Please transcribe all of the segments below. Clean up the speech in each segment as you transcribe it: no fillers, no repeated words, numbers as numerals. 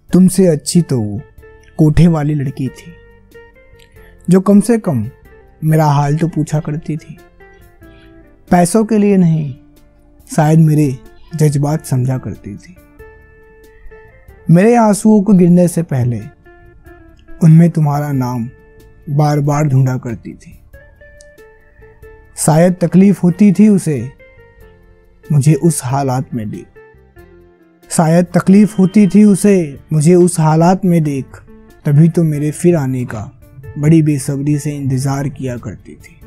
तुमसे अच्छी तो वो कोठे वाली लड़की थी जो कम से कम मेरा हाल तो पूछा करती थी। पैसों के लिए नहीं, शायद मेरे जज्बात समझा करती थी। मेरे आंसुओं को गिरने से पहले उनमें तुम्हारा नाम बार बार ढूंढा करती थी। शायद तकलीफ होती थी उसे मुझे उस हालात में देख, शायद तकलीफ होती थी उसे मुझे उस हालात में देख, तभी तो मेरे फिर आने का बड़ी बेसब्री से इंतजार किया करती थी।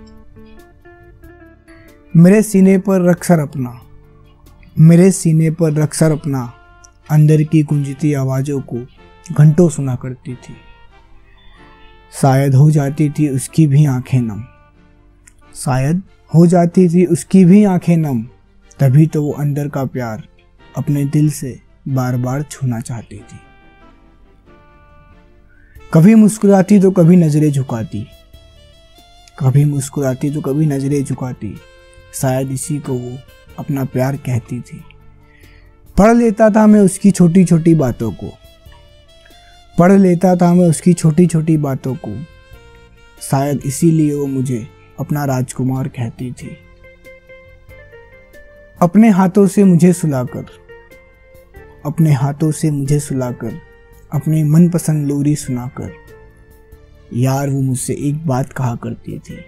मेरे सीने पर रख सर अपना, मेरे सीने पर रख सर अपना, अंदर की गूंजती आवाज़ों को घंटों सुना करती थी। शायद हो जाती थी उसकी भी आंखें नम, शायद हो जाती थी उसकी भी आंखें नम, तभी तो वो अंदर का प्यार अपने दिल से बार बार छूना चाहती थी। कभी मुस्कुराती तो कभी नजरें झुकाती, कभी मुस्कुराती तो कभी नजरें झुकाती, शायद इसी को वो अपना प्यार कहती थी। पढ़ लेता था मैं उसकी छोटी छोटी बातों को, पढ़ लेता था मैं उसकी छोटी छोटी बातों को, शायद इसीलिए वो मुझे अपना राजकुमार कहती थी। अपने हाथों से मुझे सुलाकर, अपने हाथों से मुझे सुलाकर, अपनी मनपसंद लोरी सुनाकर, यार वो मुझसे एक बात कहा करती थी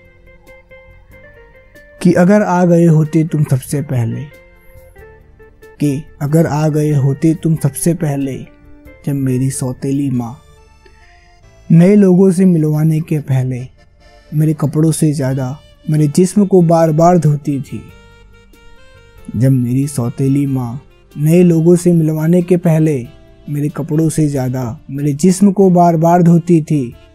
कि अगर आ गए होते तुम सबसे पहले, कि अगर आ गए होते तुम सबसे पहले, जब मेरी सौतेली माँ नए लोगों से मिलवाने के पहले मेरे कपड़ों से ज़्यादा मेरे जिस्म को बार बार धोती थी। जब मेरी सौतेली माँ नए लोगों से मिलवाने के पहले मेरे कपड़ों से ज़्यादा मेरे जिस्म को बार बार धोती थी।